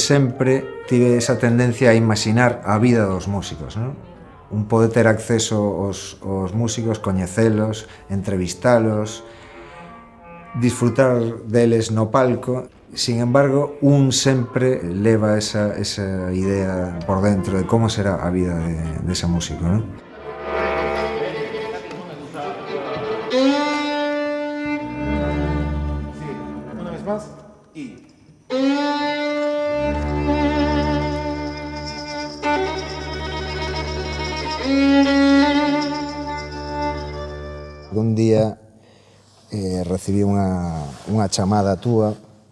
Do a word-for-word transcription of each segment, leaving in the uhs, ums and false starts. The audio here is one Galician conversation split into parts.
sempre tive esa tendencia a imaginar a vida dos músicos, non? Un pode ter acceso aos, aos músicos, coñecelos, entrevistalos, disfrutar deles no palco. Sin embargo, un sempre leva esa, esa idea por dentro de como será a vida de, de ese músico, non? Sí, una vez más y... Un día eh, recibí unha, unha chamada túa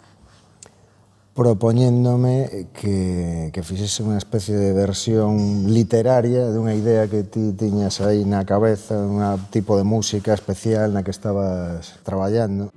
propoñéndome que, que fixese unha especie de versión literaria dunha idea que ti tiñas aí na cabeza, un tipo de música especial na que estabas traballando.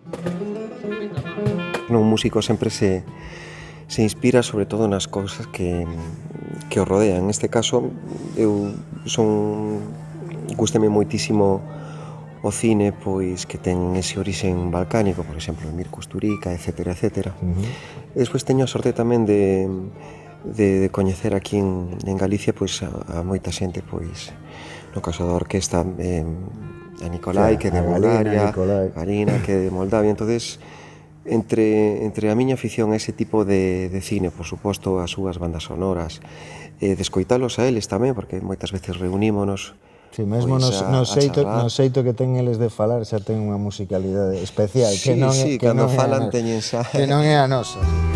Un músico sempre se, se inspira sobre todo nas cousas que, que o rodean. Neste caso, eu son, gústame moitísimo o cine, pois, que ten ese orixen balcánico, por exemplo, Emir Kusturica, etcétera, etcétera. Uh-huh. E despois teño a sorte tamén de, de, de coñecer aquí en, en Galicia, pois, a, a moita xente, pois, no caso da orquesta, eh, a Nicolai, sí, que é de Bulgaria, a Galina, que é de Moldavia. Entonces, entre, entre a miña afición a ese tipo de, de cine, por suposto, as súas bandas sonoras, eh, de escoitalos a eles tamén, porque moitas veces reunímonos. Sí, mesmo pois no, no, xeito, no xeito que ten eles de falar xa ten unha musicalidade especial, sí, que non, sí, que cando non falan é, teñen xa... que non é a nosa.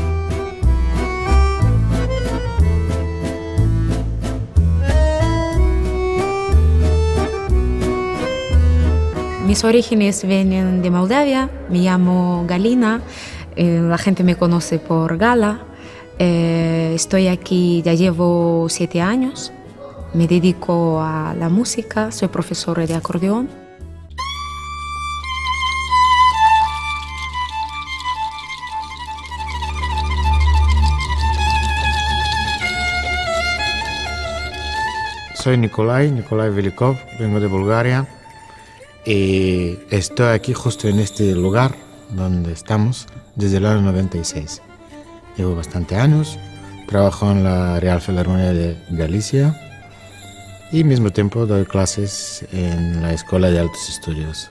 Mis orígenes vienen de Moldavia, me llamo Galina, eh, la gente me conoce por Gala, eh, estoy aquí, ya llevo siete años. Me dedico a la música, soy profesora de acordeón. Soy Nikolai, Nikolai Velikov, vengo de Bulgaria y estoy aquí justo en este lugar donde estamos desde el año noventa y seis. Llevo bastante años, trabajo en la Real Filarmonía de Galicia y al mismo tiempo doy clases en la Escuela de Altos Estudios.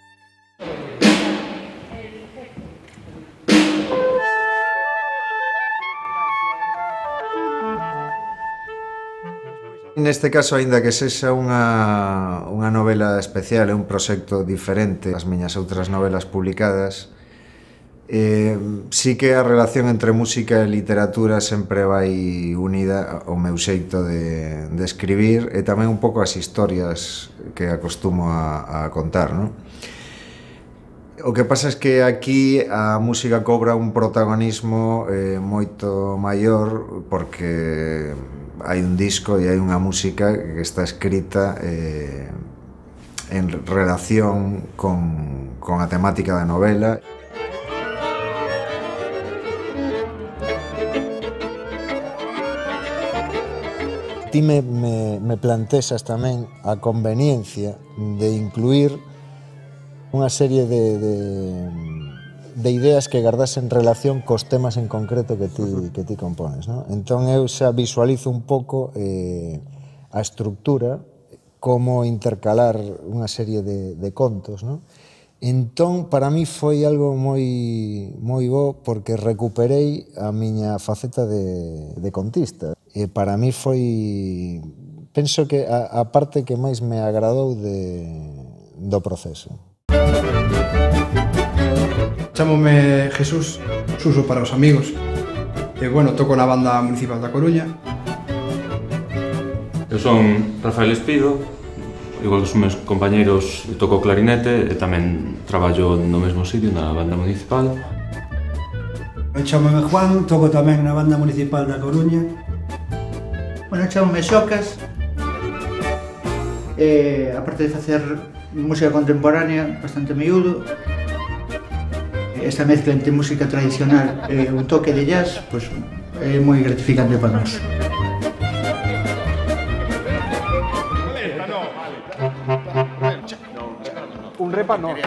Neste caso, aínda que sexa unha, unha novela especial, é un proxecto diferente ás miñas outras novelas publicadas, eh, sí que a relación entre música e literatura sempre vai unida ao meu xeito de, de escribir e tamén un pouco as historias que acostumo a, a contar, non? O que pasa é que aquí a música cobra un protagonismo eh, moito maior porque hai un disco e hai unha música que está escrita eh, en relación con, con a temática da novela. Ti me, me, me plantexas tamén a conveniencia de incluir unha serie de, de, de ideas que gardas en relación cos temas en concreto que ti, que ti compones, non? Entón eu xa visualizo un pouco eh, a estructura, como intercalar unha serie de, de contos, non? Entón, para mí foi algo moi, moi bo porque recuperei a miña faceta de, de contista. E para mí foi, penso que a, a parte que máis me agradou de, do proceso. Chámome Jesús, Suso para os amigos. E, bueno, toco na banda municipal da Coruña. Eu son Rafael Espido, igual que os meus compañeiros, toco clarinete e tamén traballo no mesmo sitio, na banda municipal. Eu chámome Juan, toco tamén na banda municipal da Coruña. Bueno, chámome Xocas. Eh, aparte de facer música contemporánea, bastante miúdo, esta mezcla entre música tradicional e un toque de jazz, pues, é moi gratificante para nós. Un repa no.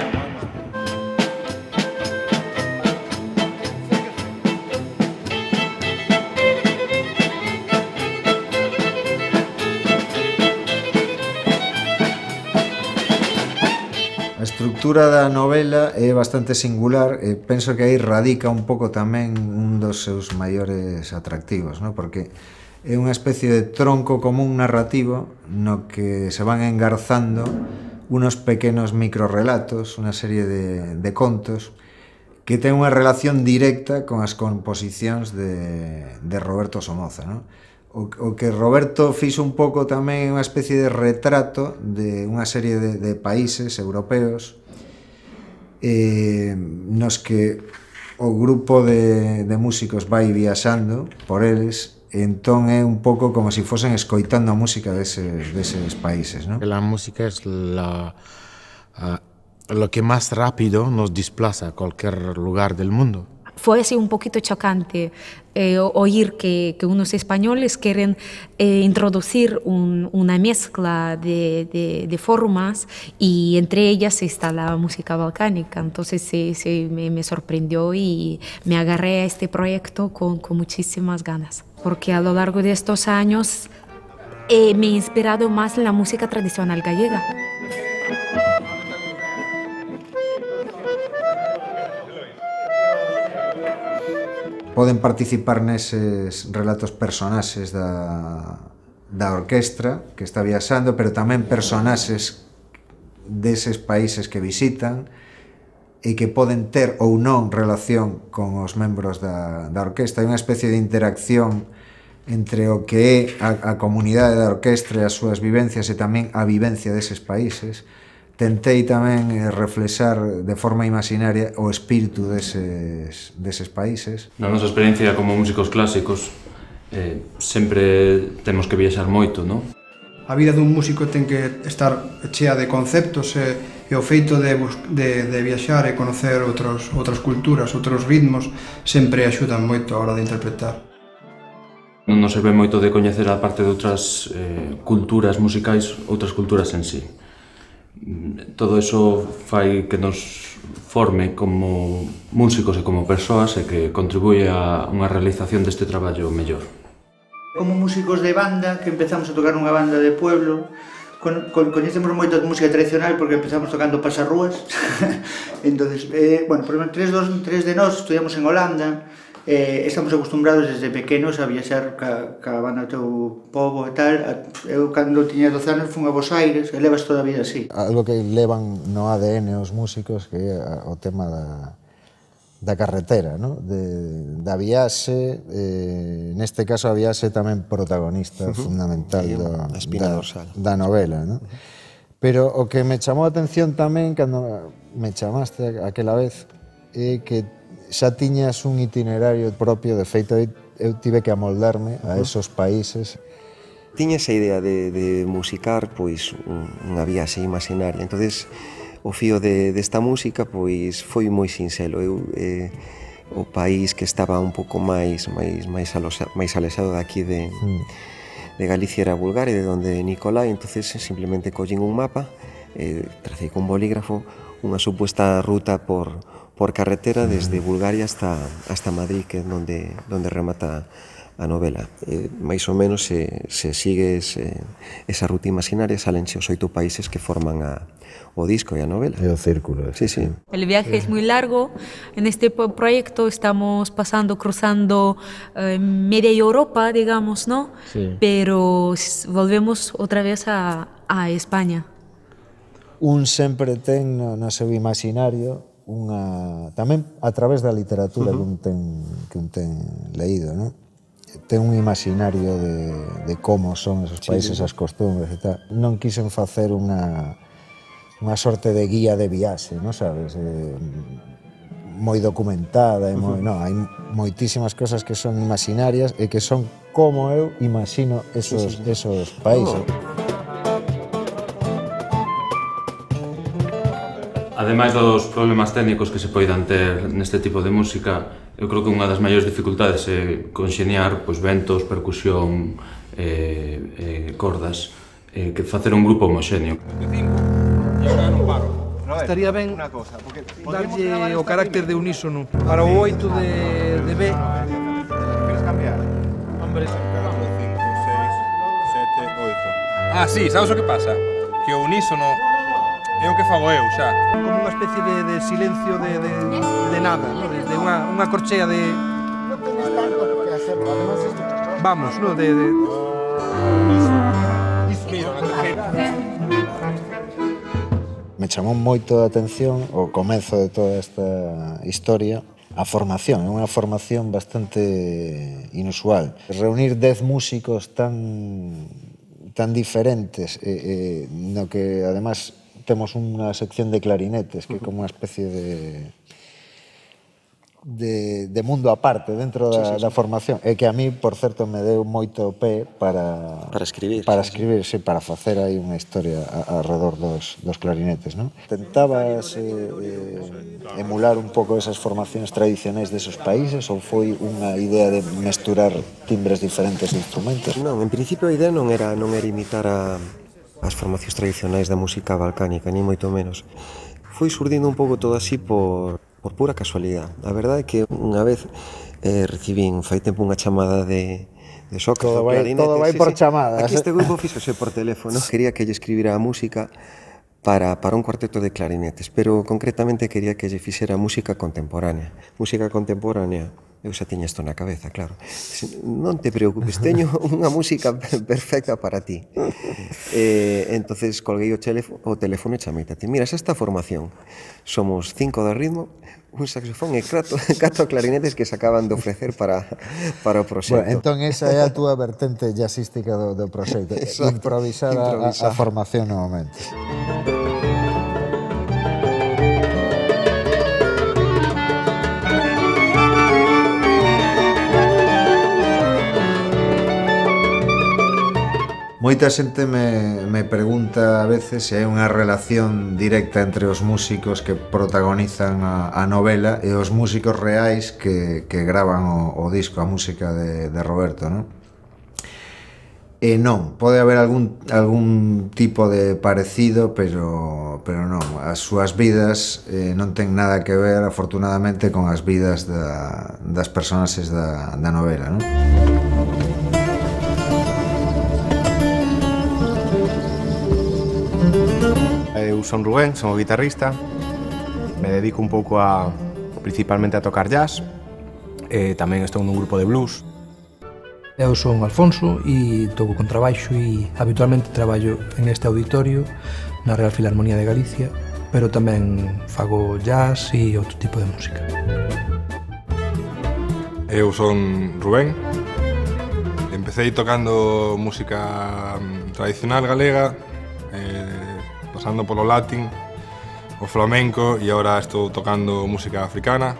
estructura da novela é bastante singular e penso que aí radica un pouco tamén un dos seus maiores atractivos, ¿no? Porque é unha especie de tronco común narrativo no que se van engarzando unos pequenos microrelatos, unha serie de, de contos que ten unha relación directa con as composicións de, de Roberto Somoza, ¿no? O, o que Roberto fixo un pouco tamén unha especie de retrato de unha serie de, de países europeos eh, nos que o grupo de, de músicos vai viaxando por eles, entón é un pouco como se si fosen escoitando a música deses, deses países, ¿no? La música es la, uh, lo que más rápido nos desplaza a cualquier lugar del mundo. Fue así un poquito chocante eh, oír que, que unos españoles quieren eh, introducir un, una mezcla de, de, de formas y entre ellas está la música balcánica. Entonces sí, sí, me, me sorprendió y me agarré a este proyecto con, con muchísimas ganas. Porque a lo largo de estos años eh, me he inspirado más en la música tradicional gallega. Poden participar neses relatos personaxes da, da orquestra que está viaxando, pero tamén personaxes deses países que visitan e que poden ter ou non relación con os membros da, da orquestra. Hai unha especie de interacción entre o que é a, a comunidade da orquestra e as súas vivencias e tamén a vivencia deses países. Tentei tamén reflexar de forma imaginaria o espírito deses, deses países. Na nosa experiencia como músicos clásicos eh, sempre temos que viaxar moito, non? A vida dun músico ten que estar chea de conceptos e, e o feito de, de, de viaxar e conocer outros, outras culturas, outros ritmos, sempre axudan moito a hora de interpretar. Non nos serve moito de coñecer a parte de outras eh, culturas musicais, outras culturas en sí. Todo eso fai que nos forme como músicos e como persoas e que contribuye a unha realización deste traballo mellor. Como músicos de banda, que empezamos a tocar unha banda de pueblo, con, con, coñecemos moito de música tradicional porque empezamos tocando pasarrúas. Entonces, eh, bueno, por exemplo, tres, dos, tres de nós estudiamos en Holanda, eh, estamos acostumbrados desde pequenos a viaxar ca, ca banda do teu povo e tal. Eu, cando tiña doce anos, fun a Bos Aires e levas toda a vida así. Algo que levan no A D N os músicos, que é o tema da, da carretera, ¿no? De, da viaxe, eh, neste caso a viaxe tamén protagonista uh -huh. fundamental do, da, da novela, ¿no? Uh -huh. Pero o que me chamou a atención tamén, cando me chamaste aquela vez, é que xa tiñas un itinerario propio, de feito eu tive que amoldarme a esos países. Tiña esa idea de, de musicar pois unha viaxe imaginaria, entonces o fío de, desta música pois foi moi sinxelo. Eu, eh, o país que estaba un pouco máis máis máis, alosa, máis alexado daqui de, mm. de Galicia era Bulgaria, de donde Nicolai, entonces simplemente collín un mapa, eh, tracei con bolígrafo unha supuesta ruta por por carretera desde Bulgaria hasta, hasta Madrid, que é onde, onde remata a novela. Eh, máis ou menos se, se sigues eh, esa ruta imaginaria, salense os oito países que forman a, o disco e a novela. É o círculo. Sí, sí. El viaje es muy largo. En este proyecto estamos pasando, cruzando eh, media Europa, digamos, ¿no? Sí. Pero volvemos otra vez a, a España. Un sempre ten no, no seu imaginario unha, tamén a través da literatura uh -huh. que un ten, que un ten leído, ¿no? Ten un imaginario de, de como son esos países, sí, as costumbres e tal. Non quixen facer unha, unha sorte de guía de viaxe, non sabes? Eh, moi documentada, e moi, uh -huh. no, hai moitísimas cosas que son imaginarias e que son como eu imagino esos, sí, sí, sí. esos países. Oh. Ademais dos problemas técnicos que se poidan ter neste tipo de música, eu creo que unha das maiores dificultades é conxeniar pois, ventos, percusión, eh, eh, cordas, eh, que facer un grupo homoxéneo. Estaría ben darlle o carácter de unísono para o oito de, de B. Queres cambiar? Hombre, catro, cinco, seis, sete, oito. Ah, sí, sabes o que pasa? Que o unísono É o que fago eu, xa. Como unha especie de, de silencio de, de, de nada, ¿no? de, de unha, unha corchea de... Non tenes tanto que hacerlo, además isto... Vamos, ¿no? De... de... Mira, na tarjeta. Me chamou moito a atención o comezo de toda esta historia a formación, é unha formación bastante inusual. Reunir dez músicos tan tan diferentes, eh, eh, no que además temos unha sección de clarinetes que é como unha especie de de, de mundo aparte dentro da, sí, sí, sí. da formación, e que a mí, por certo, me deu moito pé para para escribir, para sí, escribir, sí, para facer aí unha historia alrededor dos, dos clarinetes, non? Tentabas eh, eh, emular un pouco esas formacións tradicionais desos países ou foi unha idea de mesturar timbres diferentes de instrumentos? Non, en principio a idea non era non era imitar a as formacións tradicionais da música balcánica, ni moito menos. Foi surdindo un pouco todo así por por pura casualidade. A verdade é que unha vez eh, recibín fai tempo unha chamada de, de Sócrates, todo vai, todo vai sí, por sí. chamadas. Aquí este grupo fíxose por teléfono. Quería que lle escribira a música para, para un cuarteto de clarinetes, pero concretamente quería que lle fixera música contemporánea. Música contemporánea, eu xa tiña isto na cabeza, claro. Non te preocupes, teño unha música perfecta para ti. Eh, entonces colguei o teléfono, o teléfono e chamei a ti. Mira, esta formación. Somos cinco de ritmo, un saxofón e catro, catro clarinetes que se acaban de ofrecer para, para o proxecto. Bueno, entón esa é a túa vertente jazzística do, do proxecto. Improvisar a, a formación no momento. Moita xente me, me pregunta a veces se hai unha relación directa entre os músicos que protagonizan a, a novela e os músicos reais que, que gravan o, o disco, a música de, de Roberto, non? E non, pode haber algún, algún tipo de parecido, pero, pero non, as súas vidas eh, non ten nada que ver, afortunadamente, con as vidas da, das personaxes da, da novela, non? Eu son Rubén, son o guitarrista. Me dedico un pouco a principalmente a tocar jazz. E tamén estou nun grupo de blues. Eu son Alfonso e toco contrabaixo e habitualmente traballo en este auditorio na Real Filarmonía de Galicia, pero tamén fago jazz e outro tipo de música. Eu son Rubén. Empecé tocando música tradicional galega, eh, pasando polo latín, o flamenco, e agora estou tocando música africana.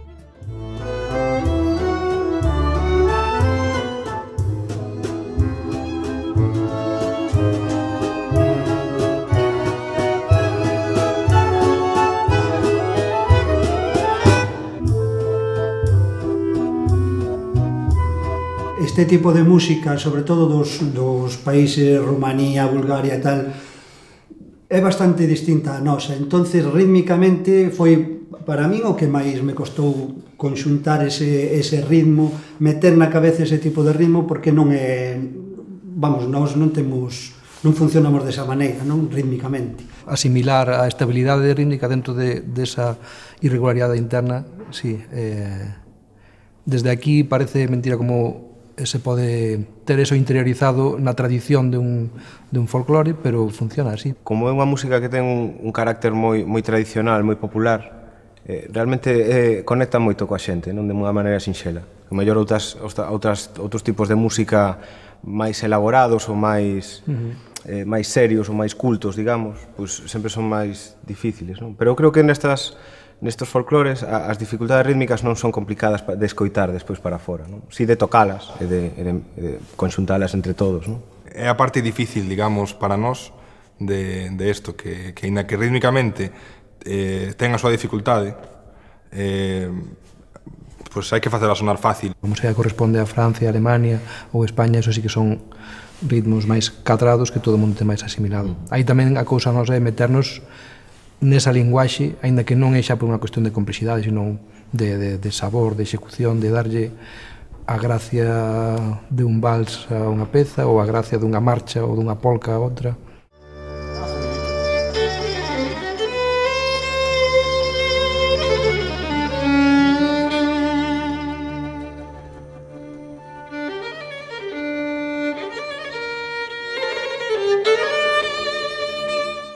Este tipo de música, sobre todo dos, dos países Rumanía, Bulgaria e tal, é bastante distinta a nosa. Entonces, rítmicamente, foi para min o que máis me costou conxuntar ese, ese ritmo, meter na cabeza ese tipo de ritmo, porque non é... Vamos, nós non temos... non funcionamos desa maneira, non? Rítmicamente. Asimilar a estabilidade rítmica dentro de, desa irregularidade interna, sí. Eh, desde aquí parece mentira como se pode ter eso interiorizado na tradición de un, de un folclore, pero funciona así. Como é unha música que ten un, un carácter moi, moi tradicional, moi popular, eh, realmente eh, conecta moito coa xente, non de unha maneira sinxela. O mellor outras, outras, outros tipos de música máis elaborados ou máis, uh-huh. eh, máis serios ou máis cultos, digamos, pois sempre son máis difíciles, non? Pero eu creo que nestas nestos folclores as dificultades rítmicas non son complicadas de escoitar despois para fora, non? Si de tocalas e de, e de, de conxuntalas entre todos, non? É a parte difícil, digamos, para nós de, de esto, que, que ainda que rítmicamente eh, ten a súa dificultade, eh, pois hai que facela sonar fácil. A música corresponde a Francia, Alemania ou España, eso sí que son ritmos máis cadrados que todo o mundo ten máis asimilado. Aí tamén a cousa nosa é meternos nesa linguaxe, aínda que non é xa por unha cuestión de complexidade, sino de, de, de sabor, de execución, de darlle a gracia de un vals a unha peza ou a gracia dunha marcha ou dunha polca a outra.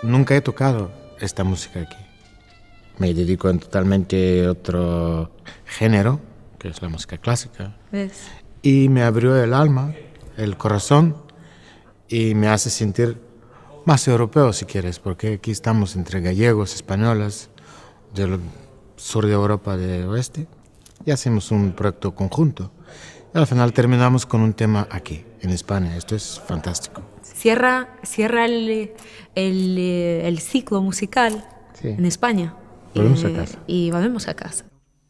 nunca he tocado esta música aquí. Me dedico en totalmente otro género, que es la música clásica. ¿Ves? Y me abrió el alma, el corazón, y me hace sentir más europeo, si quieres, porque aquí estamos entre gallegos, españoles, del sur de Europa de oeste, y hacemos un proyecto conjunto. Y al final terminamos con un tema aquí, en España. Esto es fantástico. Cierra, cierra el, el, el ciclo musical Sí. en España. Volvemos Eh, a casa. Y volvemos a casa.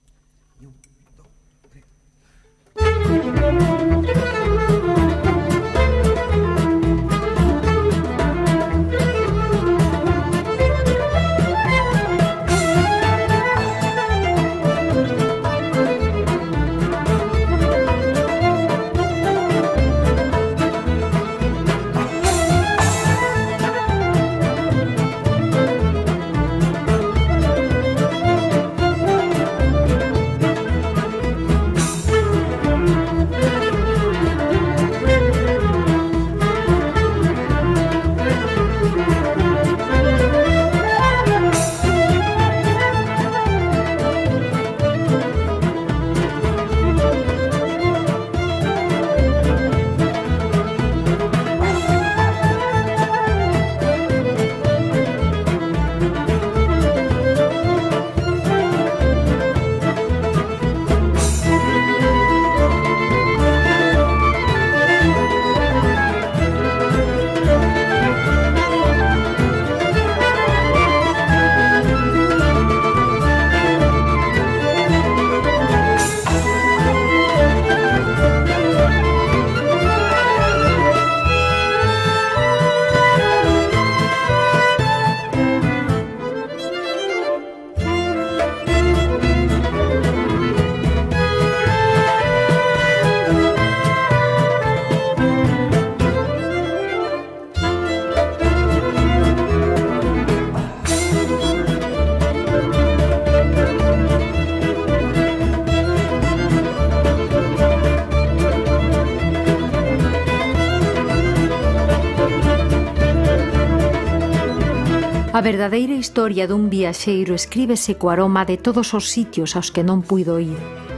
A verdadeira historia dun viaxeiro escríbese co aroma de todos os sitios aos que non puido ir,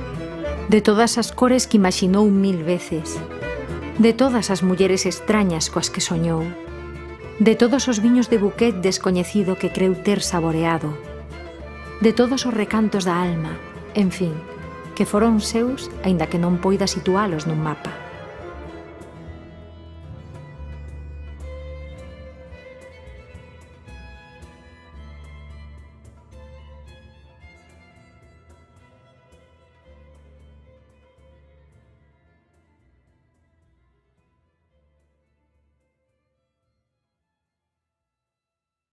de todas as cores que imaxinou mil veces, de todas as mulleres extrañas coas que soñou, de todos os viños de buquet descoñecido que creu ter saboreado, de todos os recantos da alma, en fin, que foron seus, aínda que non poida situalos nun mapa.